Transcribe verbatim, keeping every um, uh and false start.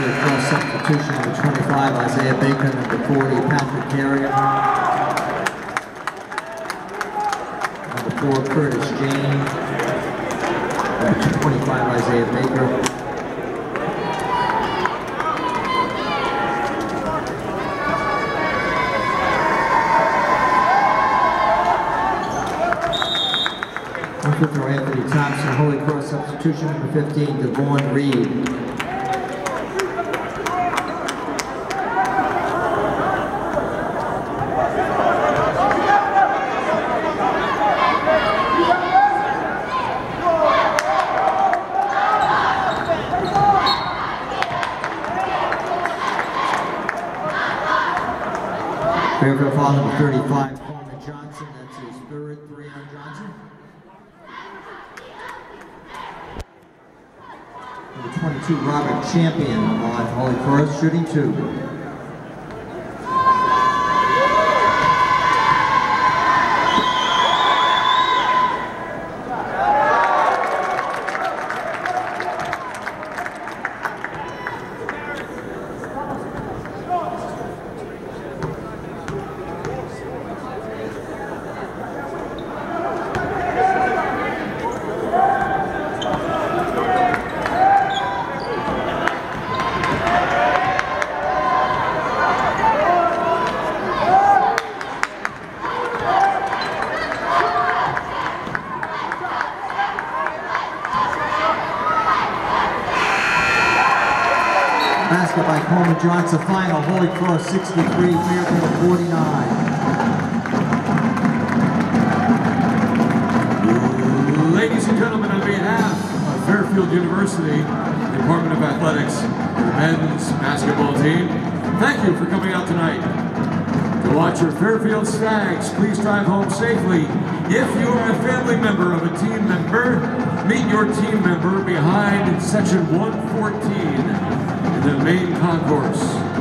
Holy Cross substitution, number twenty-five, Isaiah Baker, number forty, Patrick Carrier. Number four, Curtis James. Number twenty-five, Isaiah Baker. Fifth row, Anthony Thompson, Holy Cross substitution, number fifteen, Devon Reed. Fairfield foul number thirty-five, Coleman Johnson, that's his third three on Johnson. Number twenty-two, Robert Champion on Holy Cross, shooting two. Basket by Coleman Johnson, final, Holy Cross sixty-three, Fairfield forty-nine. Ladies and gentlemen, on behalf of Fairfield University, Department of Athletics, and the men's basketball team, thank you for coming out tonight. To watch your Fairfield Stags, please drive home safely. If you are a family member of a team member, meet your team member behind section one fourteen. The main concourse.